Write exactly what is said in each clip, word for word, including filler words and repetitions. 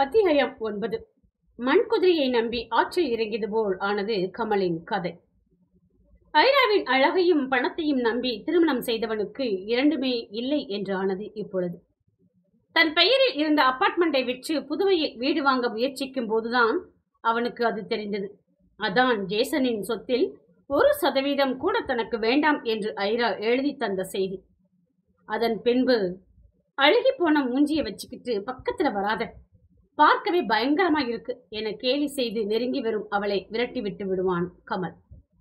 அத்தியாயம் ஒன்பது. மண்குதிரையை நம்பி ஆற்றில் இறங்கியது போல் ஆனது கமலின் கதை. ஐராவின் அழகையும் பணத்தையும் நம்பி திருமணம் செய்தவனுக்கு இரண்டுமே இல்லை என்று ஆனது இப்பொழுது. தன் பெயரில் இருந்த அபார்ட்மெண்டை விற்று புதுவையில் வீடு வாங்க முயற்சிக்கும் போதுதான் அவனுக்கு அது தெரிந்தது. அதான் ஜேசனின் சொத்தில் ஒரு சதவீதம் கூட தனக்கு வேண்டாம் என்று ஐரா எழுதி தந்த செய்தி. அதன் பின்பு அழுகி போன மூஞ்சியை வச்சுக்கிட்டு பக்கத்துல வராத, பார்க்கவே பயங்கரமா இருக்கு என கேலி செய்து நெருங்கி வரும் அவளை விரட்டி விட்டு விடுவான் கமல்.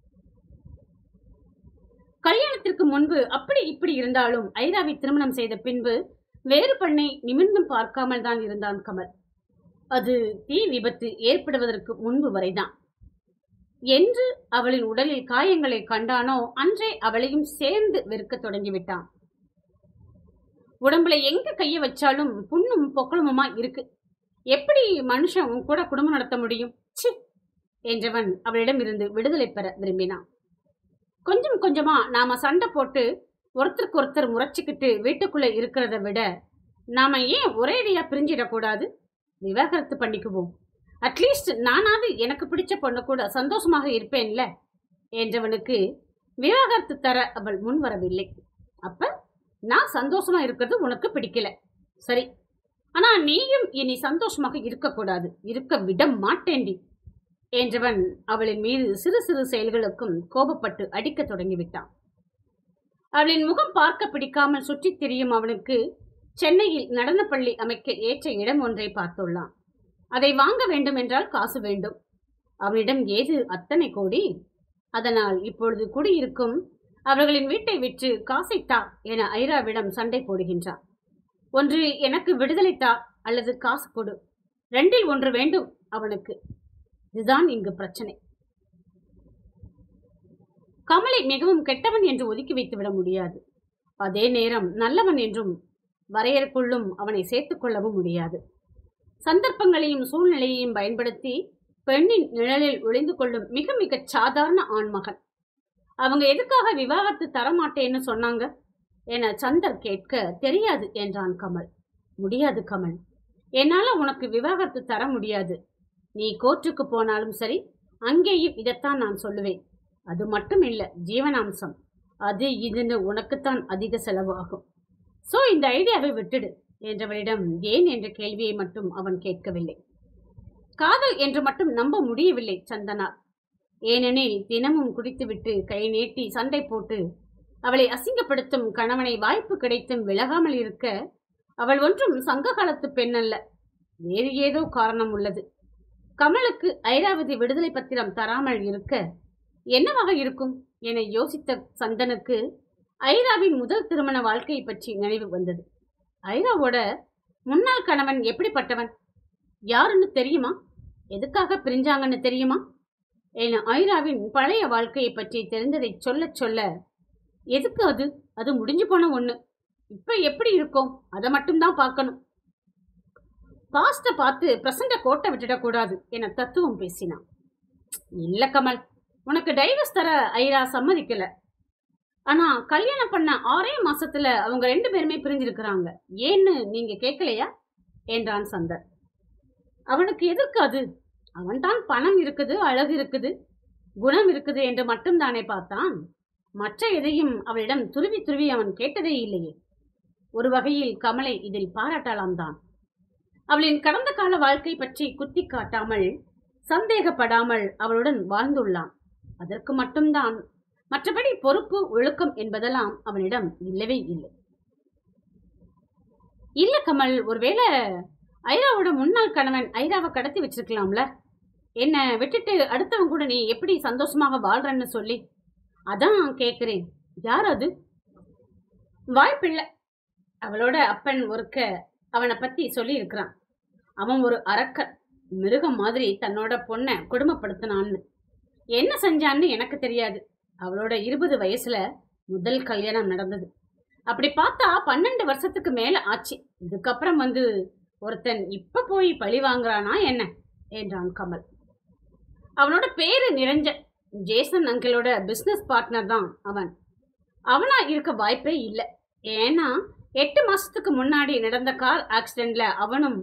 கல்யாணத்திற்கு முன்பு அப்படி இப்படி இருந்தாலும் ஐராவை திருமணம் செய்த பின்பு வேறு பெண்ணை நிமிர்ந்தும் பார்க்காமல் தான் இருந்தான் கமல். அது தீ விபத்து ஏற்படுவதற்கு முன்பு வரைதான். என்று அவளின் உடலில் காயங்களை கண்டானோ அன்றே அவளையும் சேர்ந்து வெறுக்க தொடங்கிவிட்டான். உடம்புல எங்க கைய வச்சாலும் புண்ணும் பொக்களமுமா இருக்கு, எப்படி மனுஷன் உன் கூட குடும்பம் நடத்த முடியும் சி என்றவன் அவளிடம் இருந்து விடுதலை பெற விரும்பினான். கொஞ்சம் கொஞ்சமா நாம சண்டை போட்டு ஒருத்தருக்கு ஒருத்தர் முறைச்சிக்கிட்டு வீட்டுக்குள்ள இருக்கிறத விட நாம ஏன் ஒரேடியா பிரிஞ்சிடக்கூடாது, விவாகரத்து பண்ணிக்குவோம், அட்லீஸ்ட் நானாவது எனக்கு பிடிச்ச பொண்ணு கூட சந்தோஷமாக இருப்பேன்ல என்றவனுக்கு விவாகரத்து தர அவள் முன் வரவில்லை. அப்ப நான் சந்தோஷமா இருக்கிறது உனக்கு பிடிக்கல, சரி, ஆனா நீயும் இனி சந்தோஷமாக இருக்கக்கூடாது, இருக்க விட மாட்டேண்டி என்றவன் அவளின் மீது சிறு சிறு செயல்களுக்கும் கோபப்பட்டு அடிக்க தொடங்கிவிட்டான். அவளின் முகம் பார்க்க பிடிக்காமல் சுற்றித் திரியும் அவனுக்கு சென்னையில் நடனப்பள்ளி அமைக்க ஏற்ற இடம் ஒன்றை பார்த்துள்ளான். அதை வாங்க வேண்டும் என்றால் காசு வேண்டும். அவனிடம் ஏது அத்தனை கோடி? அதனால் இப்பொழுது குடியிருக்கும் அவர்களின் வீட்டை விற்று காசைத்தா என ஐராவிடம் சண்டை போடுகின்றான். ஒன்று எனக்கு விடுதலை தா அல்லது காசு கொடு, ரெண்டில் ஒன்று வேண்டும் அவனுக்கு. இதுதான் இங்கு பிரச்சனை. கமலை மிகவும் கெட்டவன் என்று ஒதுக்கி வைத்து விட முடியாது, அதே நேரம் நல்லவன் என்றும் வரையறுக்குள்ளும் அவனை சேர்த்துக் கொள்ளவும் முடியாது. சந்தர்ப்பங்களையும் சூழ்நிலையையும் பயன்படுத்தி பெண்ணின் நிழலில் ஒளிந்து கொள்ளும் மிக மிக சாதாரண ஆண்மகன். அவங்க எதுக்காக விவாகரத்து தரமாட்டேன்னு சொன்னாங்க என சந்தர் கேட்க தெரியாது என்றான் கமல். முடியாது கமல், என்னால உனக்கு விவாகரத்து தர முடியாது. நீ கோர்ட்டுக்கு போனாலும் சரி, அங்கேயும் இதைத்தான் நான் சொல்லுவேன். அது மட்டும் இல்ல, ஜீவனாம்சம் அது இதுன்னு உனக்குத்தான் அதிக செலவு ஆகும். சோ இந்த ஐடியாவை விட்டுடு என்றவளிடம் ஏன் என்ற கேள்வியை மட்டும் அவன் கேட்கவில்லை. காதல் என்று மட்டும் நம்ப முடியவில்லை சந்தனால். ஏனெனில் தினமும் குடித்துவிட்டு கை நீட்டி சண்டை போட்டு அவளை அசிங்கப்படுத்தும் கணவனை வாய்ப்பு கிடைத்தும் விலகாமல் இருக்க அவள் ஒன்றும் சங்க காலத்து பெண் அல்ல, வேறு ஏதோ காரணம் உள்ளது. கமலுக்கு ஐராவதி விடுதலை பத்திரம் தராமல் இருக்க என்னவாக இருக்கும் என யோசித்த சந்தனுக்கு ஐராவின் முதல் திருமண வாழ்க்கையை பற்றி நினைவு வந்தது. ஐராவோட முன்னாள் கணவன் எப்படிப்பட்டவன், யாருன்னு தெரியுமா, எதுக்காக பிரிஞ்சாங்கன்னு தெரியுமா என ஐராவின் பழைய வாழ்க்கையை பற்றி தெரிந்ததை சொல்ல சொல்ல, எதுக்கு அது அது முடிஞ்சு போன ஒண்ணு, இப்ப எப்படி இருக்கும் அதை மட்டும்தான் பார்க்கணும், பாஸ்ட பார்த்து பிரசண்ட கோட்டை விட்டுடக்கூடாது என தத்துவம் பேசினான். இல்ல கமல், உனக்கு டைவர்ஸ் தர ஐரா சம்மதிக்கல. ஆனா கல்யாணம் பண்ண ஆறே மாசத்துல அவங்க ரெண்டு பேருமே பிரிஞ்சிருக்கிறாங்க, ஏன்னு நீங்க கேட்கலையா என்றான் சந்தர். அவனுக்கு எதற்கு அது, அவன்தான் பணம் இருக்குது, அழகு இருக்குது, குணம் இருக்குது என்று மட்டும் தானே பார்த்தான். மற்ற எதையும் அவளிடம் துருவி துருவி அவன் கேட்டதே இல்லையே. ஒரு வகையில் கமலை இதில் பாராட்டலாம் தான். அவளின் கடந்த கால வாழ்க்கை பற்றி குத்தி காட்டாமல் சந்தேகப்படாமல் அவளுடன் வாழ்ந்துள்ளான். அதற்கு மட்டும்தான், மற்றபடி பொறுப்பு ஒழுக்கம் என்பதெல்லாம் அவனிடம் இல்லவே இல்லை. இல்ல கமல், ஒருவேளை ஐராவோட முன்னாள் கணவன் ஐராவை கடத்தி வச்சிருக்கலாம்ல, என்ன விட்டுட்டு அடுத்தவன் கூட நீ எப்படி சந்தோஷமாக வாழ்றன்னு சொல்லி, அதான் கேக்குறேன். யார் அது? வாய்ப்பில்லை, அவளோட அப்பன் ஒருக்க அவனை பத்தி சொல்லி இருக்கிறான். அவன் ஒரு அரக்க மிருகம் மாதிரி தன்னோட பொண்ணை கொடுமைப்படுத்தினான்னு. என்ன செஞ்சான்னு எனக்கு தெரியாது. அவளோட இருபது வயசுல முதல் கல்யாணம் நடந்தது. அப்படி பார்த்தா பன்னெண்டு வருஷத்துக்கு மேல ஆச்சு. இதுக்கப்புறம் வந்து ஒருத்தன் இப்ப போய் பழி வாங்குறானா என்ன என்றான் கமல். அவனோட பேரு நிரஞ்சன், ஜேசன் அங்கிளோட பிசினஸ் பார்ட்னர் தான் அவன். அவனா இருக்க வாய்ப்பே இல்லை. ஏன்னா எட்டு மாசத்துக்கு முன்னாடி நடந்த கார் ஆக்சிடென்ட்ல அவனும்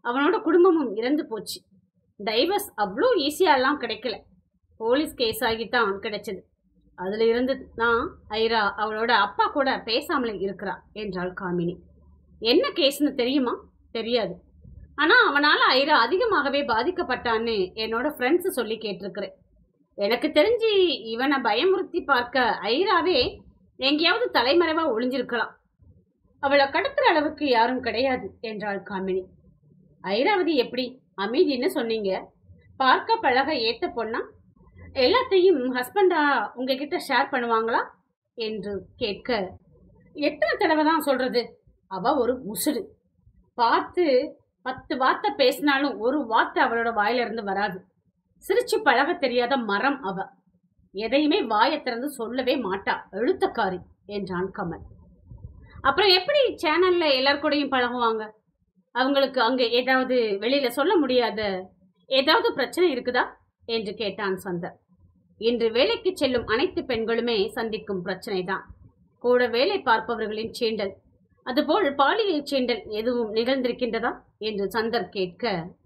அவனோட குடும்பமும் இறந்து போச்சு. டைவர்ஸ் அவ்வளோ ஈஸியாலாம் கிடைக்கல, போலீஸ் கேஸ் ஆகித்தான் கிடைச்சது. அதுல இருந்து தான் ஐரா அவளோட அப்பா கூட பேசாமலே இருக்கிறா என்றாள் காமினி. என்ன கேஸ்னு தெரியுமா? தெரியாது. ஆனா அவனால ஐரா அதிகமாகவே பாதிக்கப்பட்டான்னு என்னோட ஃப்ரெண்ட்ஸ் சொல்லி கேட்டிருக்கிறேன். எனக்கு தெரிஞ்சு இவனை பயமுறுத்தி பார்க்க ஐராவே எங்கேயாவது தலைமறைவா ஒளிஞ்சிருக்கலாம். அவளை கடத்துற அளவுக்கு யாரும் கிடையாது என்றாள் காமினி. ஐராவதி எப்படி அமைதின்னு சொன்னீங்க? பார்க்க பழக ஏத்த பொண்ணா? எல்லாத்தையும் ஹஸ்பண்டா உங்ககிட்ட ஷேர் பண்ணுவாங்களா என்று கேட்க, எத்தனை தடவை தான் சொல்றது, அவ ஒரு முசுடு. பார்த்து பத்து வார்த்தை பேசினாலும் ஒரு வார்த்தை அவளோட வாயில இருந்து வராது. சிரிச்சு பழக தெரியாத மரம் அவ. எதையுமே வாயை திறந்து சொல்லவே மாட்டா, எழுத்தக்காரி என்றான் கமல். அப்புறம் எப்படி சேனல்ல எல்லாருக்கூடையும் பழகுவாங்க? அவங்களுக்கு அங்க ஏதாவது வெளியில சொல்ல முடியாத ஏதாவது பிரச்சனை இருக்குதா என்று கேட்டான் சந்தர். இன்று வேலைக்கு செல்லும் அனைத்து பெண்களுமே சந்திக்கும் பிரச்சனை தான், கூட வேலை பார்ப்பவர்களின் சீண்டல். அதுபோல் பாலியல் சீண்டல் எதுவும் நிகழ்ந்திருக்கின்றதா என்று சந்தர் கேட்க,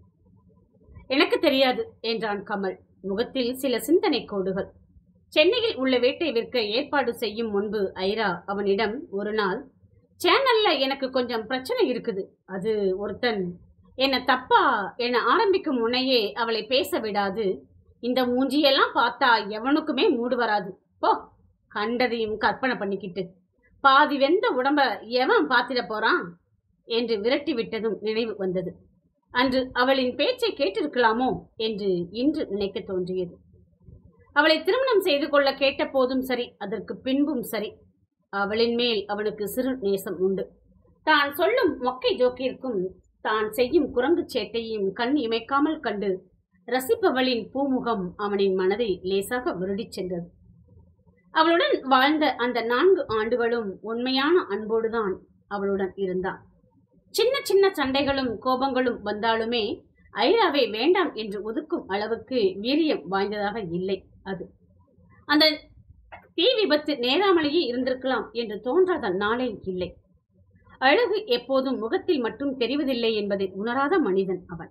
எனக்கு தெரியாது என்றான் கமல், முகத்தில் சில சிந்தனை கோடுகள். சென்னையில் உள்ள வீட்டை விற்க ஏற்பாடு செய்யும் முன்பு ஐரா அவனிடம் ஒரு நாள், சேனல்ல எனக்கு கொஞ்சம் பிரச்சனை இருக்குது, அது ஒருத்தன் என்னை தப்பா என்னை ஆரம்பிக்கும் முன்னையே அவளை பேச விடாது, இந்த மூஞ்சியெல்லாம் பார்த்தா எவனுக்குமே மூடு வராது, போ கண்டதையும் கற்பனை பண்ணிக்கிட்டு பாதி வெந்த உடம்ப எவன் பார்த்திட போறான் என்று விரட்டி விட்டதும் நினைவு வந்தது. அன்று அவளின் பேச்சை கேட்டிருக்கலாமோ என்று இன்று நினைக்க தோன்றியது. அவளை திருமணம் செய்து கொள்ள கேட்ட போதும் சரி, அதற்கு பின்பும் சரி, அவளின் மேல் அவனுக்கு சிறு நேசம் உண்டு. தான் சொல்லும் மொக்கை ஜோக்கிற்கும் தான் செய்யும் குரங்கு சேட்டையும் கண் இமைக்காமல் கண்டு ரசிப்பவளின் பூமுகம் அவனின் மனதை லேசாக வருடி சென்றது. அவளுடன் வாழ்ந்த அந்த நான்கு ஆண்டுகளும் உண்மையான அன்போடுதான் அவளுடன் இருந்தான். சின்ன சின்ன சண்டைகளும் கோபங்களும் வந்தாலுமே ஐராவை வேண்டாம் என்று ஒதுக்கும் அளவுக்கு வீரியம் வாய்ந்ததாக இல்லை அது. அந்த தீ விபத்து நேராமலேயே இருந்திருக்கலாம் என்று தோன்றாத நாளே இல்லை. அழகு எப்போதும் முகத்தில் மட்டும் தெரிவதில்லை என்பதை உணராத மனிதன் அவன்.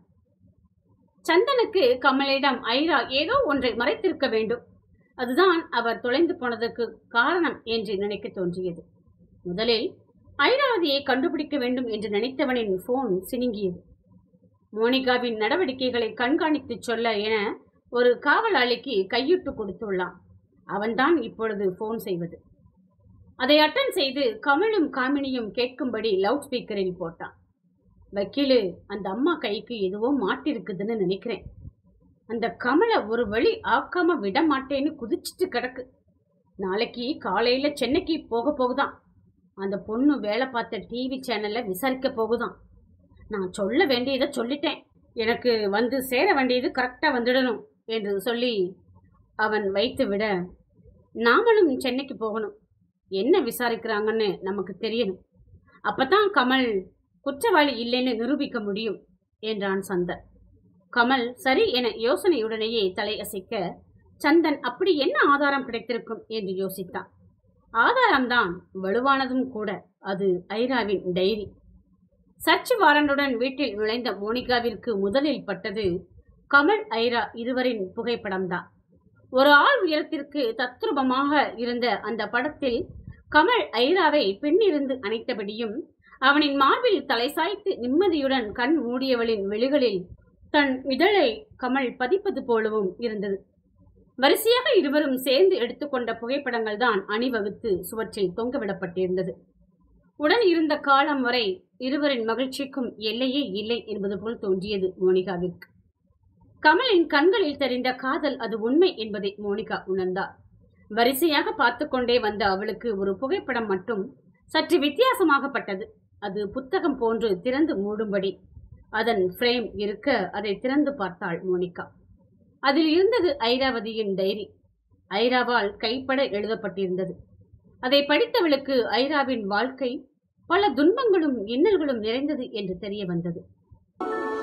சந்தனுக்கு கமலிடம் ஐரா ஏதோ ஒன்றை மறைத்திருக்க வேண்டும், அதுதான் அவர் தொலைந்து போனதற்கு காரணம் என்று நினைக்க தோன்றியது. முதலில் ஐராவதியை கண்டுபிடிக்க வேண்டும் என்று நினைத்தவனின் போன் சினுங்கியது. மோனிகாவின் நடவடிக்கைகளை கண்காணித்து சொல்ல என ஒரு காவலாளிக்கு கையிட்டு கொடுத்துள்ளான். அவன்தான் இப்பொழுது போன் செய்வது. அதை அட்டன் செய்து கமலும் காமினியும் கேட்கும்படி லவுட் ஸ்பீக்கரில் போட்டான். வக்கீலு, அந்த அம்மா கைக்கு எதுவோ மாட்டிருக்குதுன்னு நினைக்கிறேன். அந்த கமலை ஒரு வழி ஆக்காம விட மாட்டேன்னு குதிச்சுட்டு கிடக்கு. நாளைக்கு காலையில சென்னைக்கு போக போகுதான். அந்த பொண்ணு வேலை பார்த்த டிவி சேனல்ல விசாரிக்க போகுதான். நான் சொல்ல வேண்டியதை சொல்லிட்டேன், எனக்கு வந்து சேர வேண்டியது கரெக்டா வந்துடணும் என்று சொல்லி அவன் வைத்து விட, நாமளும் சென்னைக்கு போகணும், என்ன விசாரிக்கிறாங்கன்னு நமக்கு தெரியணும், அப்பதான் கமல் குற்றவாளி இல்லைன்னு நிரூபிக்க முடியும் என்றான் சந்தன். கமல் சரி என யோசனையுடனேயே தலையசைக்க, சந்தன் அப்படி என்ன ஆதாரம் கிடைத்திருக்கும் என்று யோசித்தான். ஆதாரம்தான் வலுவானதும் கூட, அது ஐராவின் டைரி. சர்ச் வாரண்டுடன் வீட்டில் நுழைந்த மோனிகாவிற்கு முதலில் பட்டது கமல் ஐரா இருவரின் புகைப்படம்தான். ஒரு ஆள் உயரத்திற்கு தத்ரூபமாக இருந்த அந்த படத்தில் கமல் ஐராவை பெண்ணிருந்து அணைத்தபடியும், அவனின் மார்பில் தலை சாய்த்து நிம்மதியுடன் கண் மூடியவளின் வெளிகளில் தன் இதழை கமல் பதிப்பது போலவும் இருந்தது. வரிசையாக இருவரும் சேர்ந்து எடுத்துக்கொண்ட புகைப்படங்கள் தான் அணிவகுத்து சுவற்றில் தொங்கவிடப்பட்டிருந்தது. உடன் இருந்த காலம் வரை இருவரின் மகிழ்ச்சிக்கும் எல்லையே இல்லை என்பது போல் தோன்றியது மோனிகாவிற்கு. கமலின் கண்களில் தெரிந்த காதல் அது உண்மை என்பதை மோனிகா உணர்ந்தார். வரிசையாக பார்த்து கொண்டே வந்த அவளுக்கு ஒரு புகைப்படம் மட்டும் சற்று வித்தியாசமாகப்பட்டது. அது புத்தகம் போன்று திறந்து மூடும்படி அதன் ஃப்ரேம் இருக்க அதை திறந்து பார்த்தாள் மோனிகா. அதில் இருந்தது ஐராவதியின் டைரி. ஐராவால் கைப்பட எழுதப்பட்டிருந்தது. அதை படித்தவளுக்கு ஐராவின் வாழ்க்கை பல துன்பங்களும் இன்னல்களும் நிறைந்தது என்று தெரிய வந்தது.